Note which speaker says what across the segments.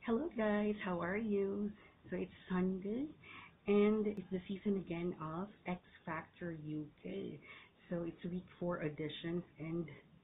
Speaker 1: Hello guys, how are you? So it's Sunday and it's the season again of X Factor UK. So it's week 4 auditions and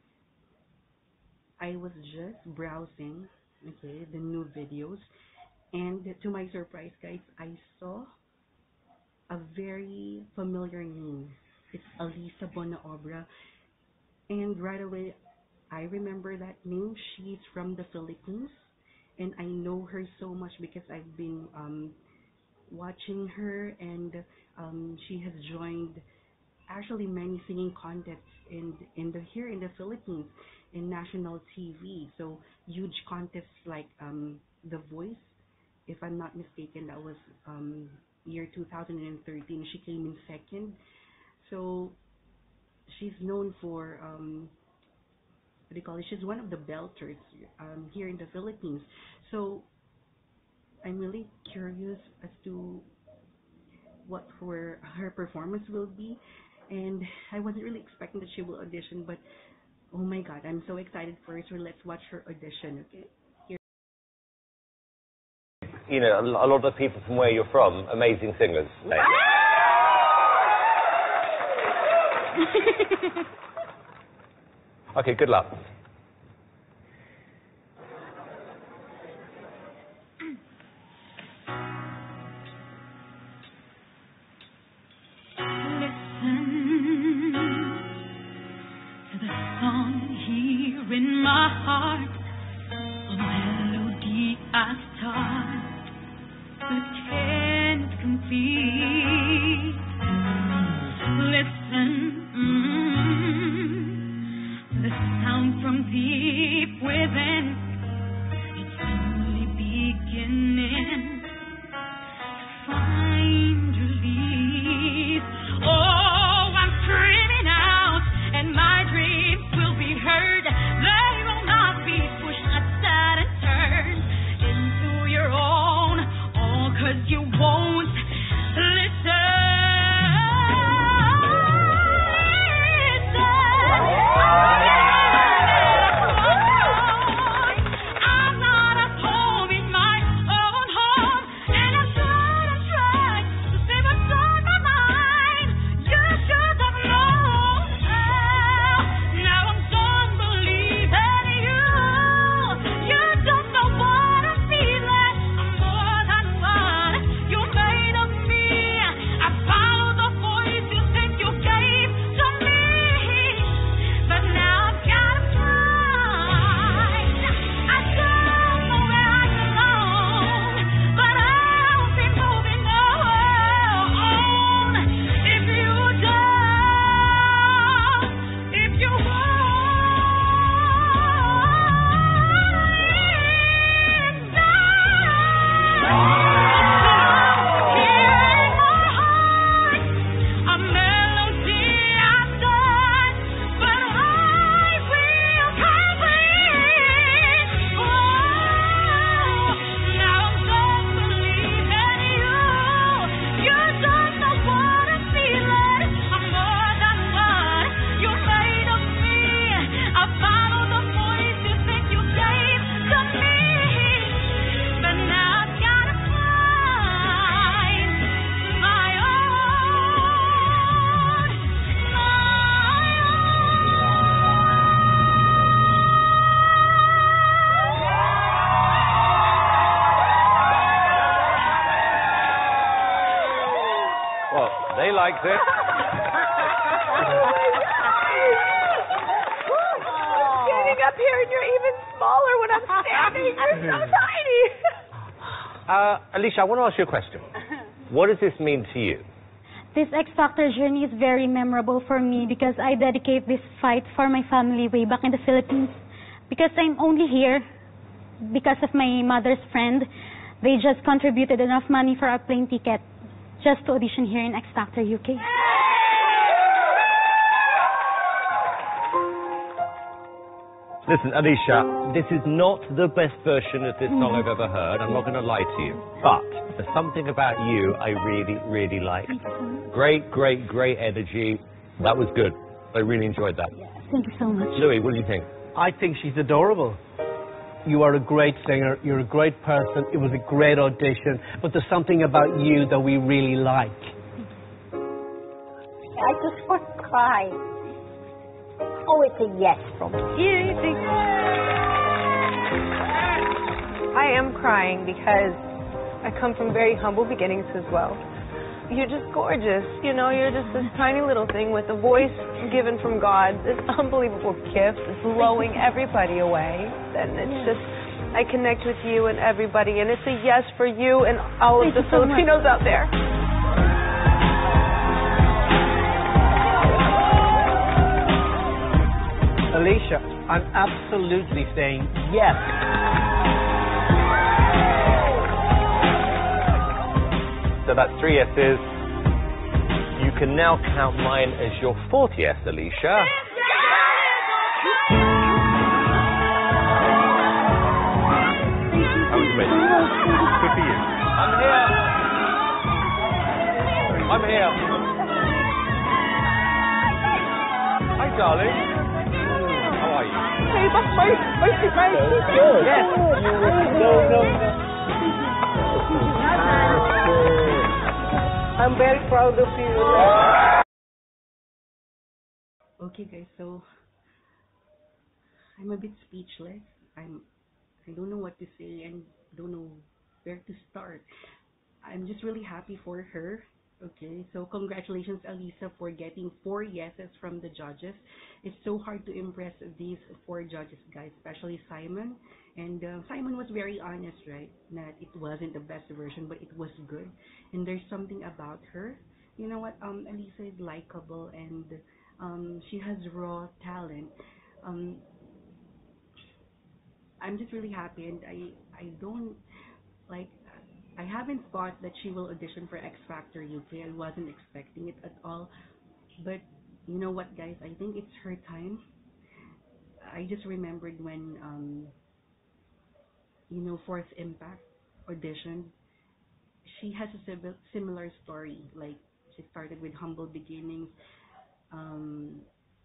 Speaker 1: I was just browsing, okay, the new videos, and to my surprise guys, I saw a very familiar name. It's Alisah Bonaobra, and right away I remember that name. She's from the Philippines and I know her so much because I've been watching her, and she has joined actually many singing contests in the here in the Philippines in national TV. So huge contests like The Voice, if I'm not mistaken, that was year 2013. She came in second. So she's known for what do you call it? She's one of the belters here in the Philippines. So I'm really curious as to what her performance will be, and I wasn't really expecting that she will audition, but oh my God, I'm so excited for her. So let's watch her audition, okay? Here.
Speaker 2: You know, a lot of the people from where you're from, amazing singers. Okay, good luck.
Speaker 3: In my heart, a melody I start but can't complete. Listen, the sound from deep within, it's only beginning to find release. Oh, I'm screaming out, and my dreams will be heard. They will not be pushed aside and turned into your own, all 'cause you won't listen. I'm not at home in my own home, and I've tried to say what's on my mind. You should have known. Now I'm done believing you. You don't know what I'm feeling. I'm more than what you made of me. I followed the voice you think you gave to me, but now I've got to find. I don't know where I belong, but I'll be moving on. If you don't, if you won't, a melody I've done, but I will complete. Oh, now I'm done believing you. You don't know what I'm feeling. I'm more than what you made of me. I follow the voice you think you gave to me, but now I've got to find my
Speaker 2: Well, they liked it.
Speaker 4: Standing up here and you're even smaller when I'm standing. You're so tiny.
Speaker 2: Alisha, I want to ask you a question. What does this mean to you?
Speaker 5: This X Factor journey is very memorable for me because I dedicate this fight for my family way back in the Philippines. Because I'm only here because of my mother's friend. They just contributed enough money for a plane ticket just to audition here in X Factor UK.
Speaker 2: Listen, Alisha, this is not the best version of this song I've ever heard. I'm not going to lie to you. But there's something about you I really, really like. Great, great, great energy. That was good. I really enjoyed that.
Speaker 5: Thank you so much.
Speaker 2: Louis, what do you think?
Speaker 6: I think she's adorable. You are a great singer. You're a great person. It was a great audition. But there's something about you that we really like.
Speaker 7: I just want to cry. Oh, it's a yes from me.
Speaker 4: I am crying because I come from very humble beginnings as well. You're just gorgeous, you know, you're just this tiny little thing with a voice given from God, this unbelievable gift, it's blowing everybody away. And it's just, I connect with you and everybody, and it's a yes for you and all of the Filipinos out there.
Speaker 6: Alisah, I'm absolutely saying yes.
Speaker 2: So that's 3 yeses. You can now count mine as your 4th yes, Alisah. That was amazing. Good for you. I'm here. I'm here. Hi, darling. How are you?
Speaker 4: Hey, that's my
Speaker 6: Yes. No. I'm very proud of you.
Speaker 1: Okay, guys, so I'm a bit speechless. I don't know what to say and don't know where to start. I'm just really happy for her. Okay, so congratulations, Alisah, for getting 4 yeses from the judges. It's so hard to impress these 4 judges, guys, especially Simon. And Simon was very honest, right? That it wasn't the best version, but it was good. And there's something about her. You know what? Alisah is likable and she has raw talent. I'm just really happy, and I don't like. I haven't thought that she will audition for X Factor UK. I wasn't expecting it at all. But you know what, guys? I think it's her time. I just remembered when Fourth Impact audition. She has a similar story. Like she started with humble beginnings. Um,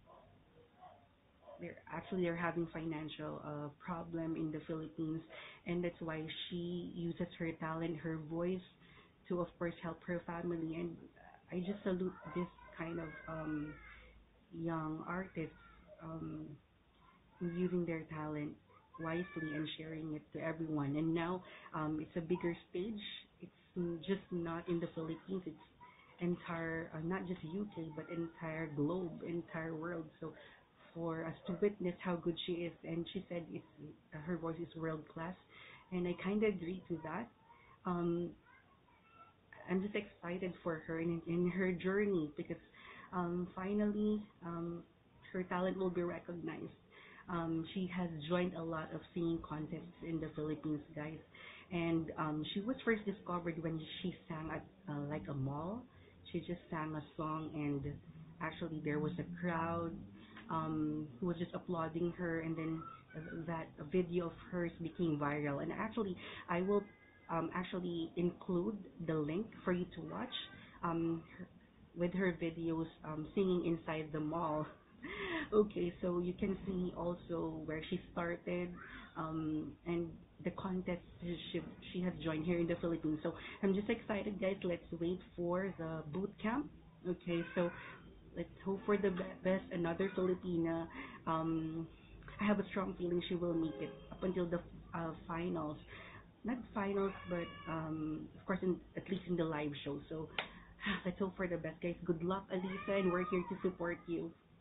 Speaker 1: they're having financial problem in the Philippines, and that's why she uses her talent, her voice, to of course help her family. And I just salute this kind of young artists using their talent wisely and sharing it to everyone. And now it's a bigger stage. It's just not in the Philippines. It's entire, not just UK, but entire globe, entire world. So for us to witness how good she is, and she said her voice is world class, and I kind of agree to that. Um, I'm just excited for her in her journey because finally her talent will be recognized. She has joined a lot of singing contests in the Philippines, guys, and she was first discovered when she sang at like a mall. She just sang a song, and actually there was a crowd who was just applauding her, and then that video of hers became viral. And actually, I will actually include the link for you to watch with her videos singing inside the mall. Okay, so you can see also where she started and the contest she has joined here in the Philippines. So I'm just excited, guys. Let's wait for the boot camp. Okay, so let's hope for the best. Another Filipina. I have a strong feeling she will make it up until the finals. Not finals, but of course, at least in the live show. So let's hope for the best, guys. Good luck, Alisah, and we're here to support you.